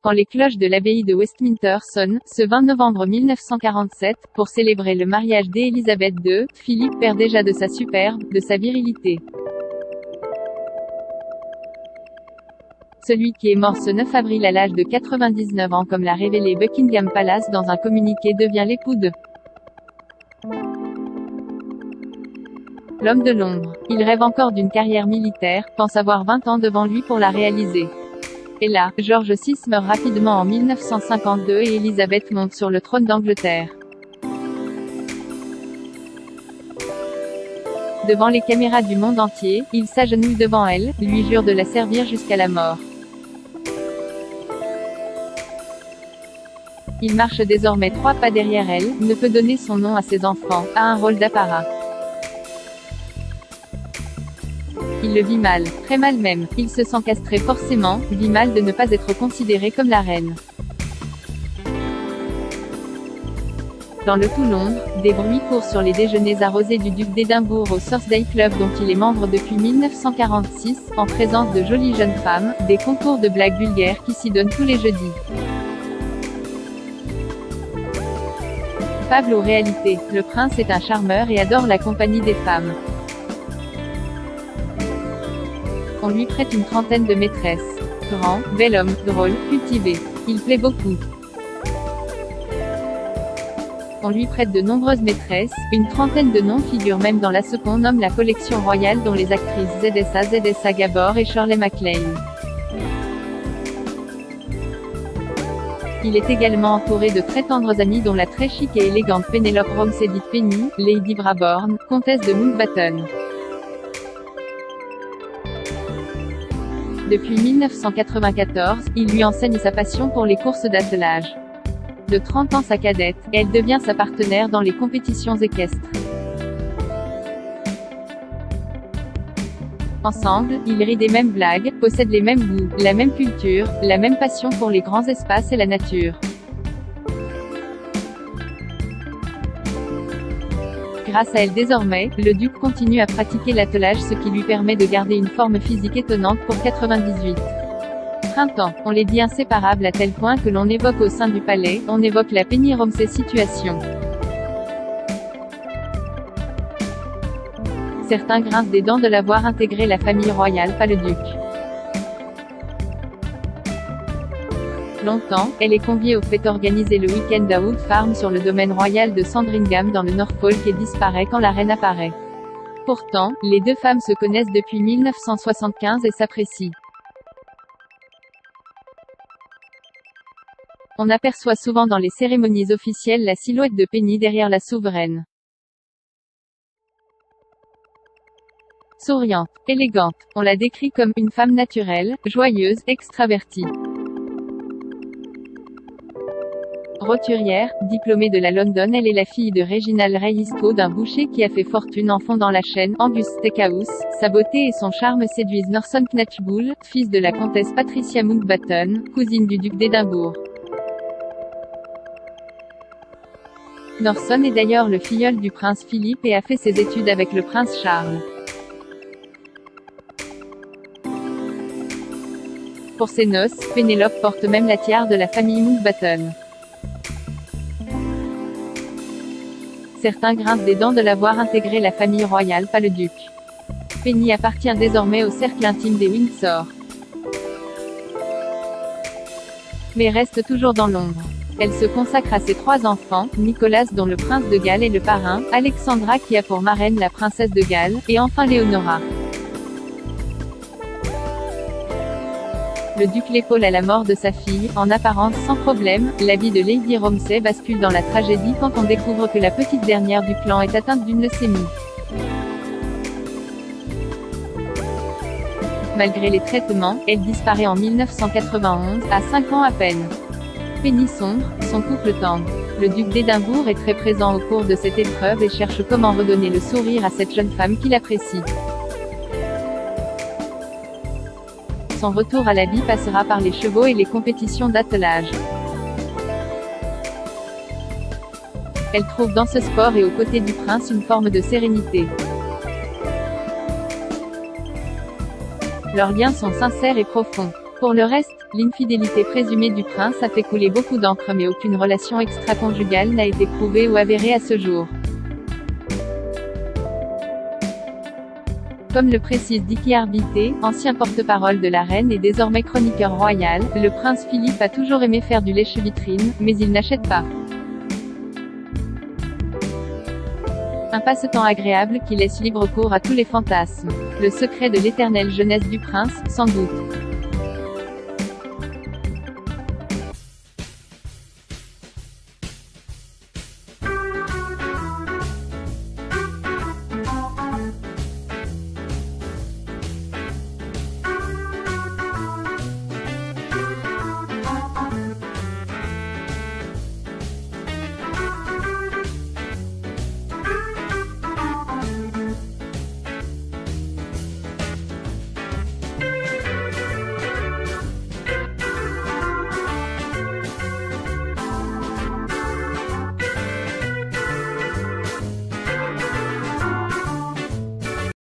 quand les cloches de l'abbaye de Westminster sonnent, ce 20 novembre 1947, pour célébrer le mariage d'Élisabeth II, Philippe perd déjà de sa superbe, de sa virilité. Celui qui est mort ce 9 avril à l'âge de 99 ans comme l'a révélé Buckingham Palace dans un communiqué devient l'époux de l'homme de l'ombre. Il rêve encore d'une carrière militaire, pense avoir 20 ans devant lui pour la réaliser. Et là, George VI meurt rapidement en 1952 et Élisabeth monte sur le trône d'Angleterre. Devant les caméras du monde entier, il s'agenouille devant elle, lui jure de la servir jusqu'à la mort. Il marche désormais 3 pas derrière elle, ne peut donner son nom à ses enfants, a un rôle d'apparat. Il le vit mal, très mal même, il se sent castré forcément, vit mal de ne pas être considéré comme la reine. Dans le tout Londres, des bruits courent sur les déjeuners arrosés du duc d'Édimbourg au Thursday Club dont il est membre depuis 1946, en présence de jolies jeunes femmes, des concours de blagues vulgaires qui s'y donnent tous les jeudis. Fable ou réalité, le prince est un charmeur et adore la compagnie des femmes. On lui prête une trentaine de maîtresses. Grand, bel homme, drôle, cultivé. Il plaît beaucoup. On lui prête de nombreuses maîtresses, une trentaine de noms figurent même dans ce qu'on nomme la collection royale dont les actrices ZSA Gabor et Shirley MacLaine. Il est également entouré de très tendres amies dont la très chic et élégante Penelope Romsey dite Penny, Lady Brabourne, comtesse de Mountbatten. Depuis 1994, il lui enseigne sa passion pour les courses d'attelage. De 30 ans sa cadette, elle devient sa partenaire dans les compétitions équestres. Ensemble, ils rient des mêmes blagues, possèdent les mêmes goûts, la même culture, la même passion pour les grands espaces et la nature. Grâce à elle désormais, le duc continue à pratiquer l'attelage ce qui lui permet de garder une forme physique étonnante pour 98. Printemps, on les dit inséparables à tel point que l'on évoque au sein du palais, on évoque la Penny Romsey situation. Certains grincent des dents de l'avoir intégré la famille royale, pas le duc. Longtemps, elle est conviée aux fêtes organisées le week-end à Wood Farm sur le domaine royal de Sandringham dans le Norfolk et disparaît quand la reine apparaît. Pourtant, les deux femmes se connaissent depuis 1975 et s'apprécient. On aperçoit souvent dans les cérémonies officielles la silhouette de Penny derrière la souveraine. Souriante, élégante, on la décrit comme une femme naturelle, joyeuse, extravertie. Roturière, diplômée de la London, elle est la fille de Reginald Rayisco, d'un boucher qui a fait fortune en fondant la chaîne Angus Steakhouse. Sa beauté et son charme séduisent Norson Knatchbull, fils de la comtesse Patricia Mountbatten, cousine du duc d'Édimbourg. Norson est d'ailleurs le filleul du prince Philippe et a fait ses études avec le prince Charles. Pour ses noces, Pénélope porte même la tiare de la famille Mountbatten. Certains grincent des dents de l'avoir intégré la famille royale, pas le duc. Penny appartient désormais au cercle intime des Windsor. Mais reste toujours dans l'ombre. Elle se consacre à ses 3 enfants, Nicolas dont le prince de Galles est le parrain, Alexandra qui a pour marraine la princesse de Galles, et enfin Léonora. Le duc l'épaule à la mort de sa fille, en apparence sans problème, la vie de Lady Romsey bascule dans la tragédie quand on découvre que la petite dernière du clan est atteinte d'une leucémie. Malgré les traitements, elle disparaît en 1991, à 5 ans à peine. Penny sombre, son couple tendre. Le duc d'Édimbourg est très présent au cours de cette épreuve et cherche comment redonner le sourire à cette jeune femme qu'il apprécie. Son retour à la vie passera par les chevaux et les compétitions d'attelage. Elle trouve dans ce sport et aux côtés du prince une forme de sérénité. Leurs liens sont sincères et profonds. Pour le reste, l'infidélité présumée du prince a fait couler beaucoup d'encre mais aucune relation extra-conjugale n'a été prouvée ou avérée à ce jour. Comme le précise Dicky Arbité, ancien porte-parole de la reine et désormais chroniqueur royal, le prince Philippe a toujours aimé faire du lèche-vitrine, mais il n'achète pas. Un passe-temps agréable qui laisse libre cours à tous les fantasmes. Le secret de l'éternelle jeunesse du prince, sans doute.